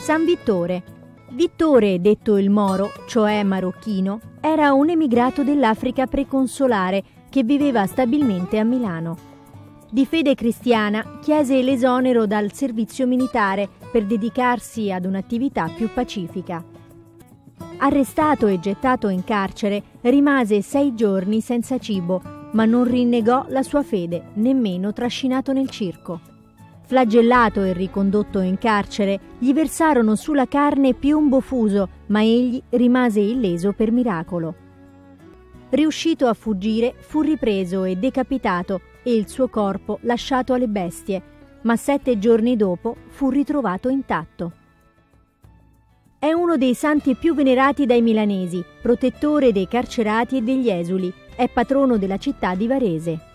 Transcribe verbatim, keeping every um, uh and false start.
San Vittore. Vittore, detto il Moro, cioè marocchino, era un emigrato dell'Africa preconsolare che viveva stabilmente a Milano. Di fede cristiana, chiese l'esonero dal servizio militare per dedicarsi ad un'attività più pacifica. Arrestato e gettato in carcere, rimase sei giorni senza cibo, ma non rinnegò la sua fede, nemmeno trascinato nel circo. Flagellato e ricondotto in carcere, gli versarono sulla carne piombo fuso, ma egli rimase illeso per miracolo. Riuscito a fuggire, fu ripreso e decapitato e il suo corpo lasciato alle bestie, ma sette giorni dopo fu ritrovato intatto. È uno dei santi più venerati dai milanesi, protettore dei carcerati e degli esuli, è patrono della città di Varese.